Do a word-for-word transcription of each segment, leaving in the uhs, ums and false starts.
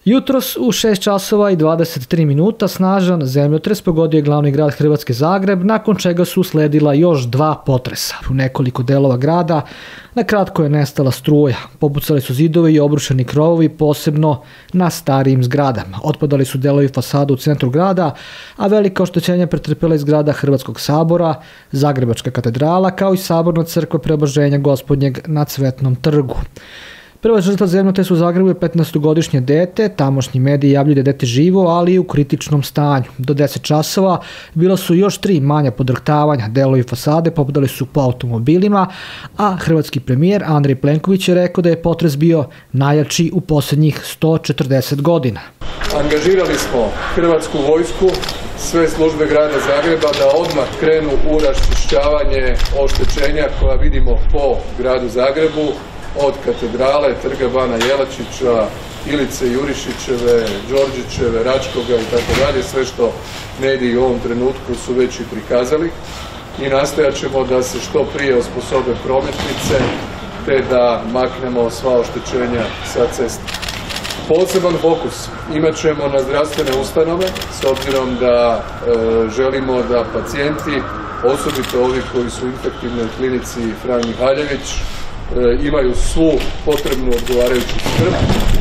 Jutros u šest časova i dvadeset tri minuta snažan zemljotres pogodio je glavni grad Hrvatske Zagreb, nakon čega su usledila još dva potresa. U nekoliko delova grada na kratko je nestala struja. Popucali su zidovi i obrušeni krovovi, posebno na starijim zgradama. Otpadali su delovi fasada u centru grada, a velika oštećenja pretrpela je zgrada Hrvatskog sabora, Zagrebačka katedrala, kao i saborna crkva Preobraženja Gospodnjeg na Cvetnom trgu. Prva žrtva zemljotresa u Zagrebu je petnaestogodišnje dete. Tamošnji mediji javljaju da je dete živo, ali i u kritičnom stanju. Do deset časova bila su još tri manja podrhtavanja. Delovi fasade popadali su po automobilima, a hrvatski premijer Andrej Plenković je rekao da je potres bio najjači u posljednjih sto četrdeset godina. Angažirali smo Hrvatsku vojsku, sve službe grada Zagreba da odmah krenu u raščišćavanje oštećenja koja vidimo po gradu Zagrebu, od katedrale, trga Bana Jelačića, Ilice Jurišićeve, Đorđićeve, Račkoga i tako dalje. Sve što mediji u ovom trenutku su već i prikazali i nastojat ćemo da se što prije osposobe prometnice te da maknemo sva oštećenja sa ceste. Poseban fokus imat ćemo na zdravstvene ustanove s obzirom da e, želimo da pacijenti, osobito ovi koji su u infektivnoj klinici Fran Mihaljević, imaju svu potrebnu odgovarajuću skrb,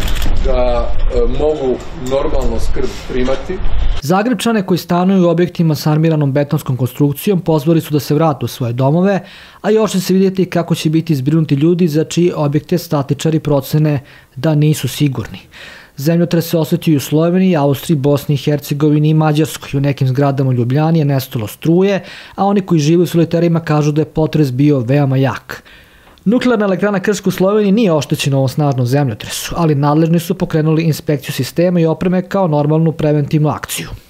da e, mogu normalno skrb primati. Zagrebčane koji stanuju u objektima s armiranom betonskom konstrukcijom pozvali su da se vrate u svoje domove, a još će se vidjeti kako će biti zbrinuti ljudi za čije objekte statičari procene da nisu sigurni. Zemljotres se osjetio u Sloveniji, Austriji, Bosni i Hercegovini i Mađarskoj. U nekim zgradama u Ljubljani je nestalo struje, a oni koji žive u soliterima kažu da je potres bio veoma jak. Nuklearna elektrana Krško u Sloveniji nije oštećena u ovom snažnom zemljotresu, ali nadležni su pokrenuli inspekciju sistema i opreme kao normalnu preventivnu akciju.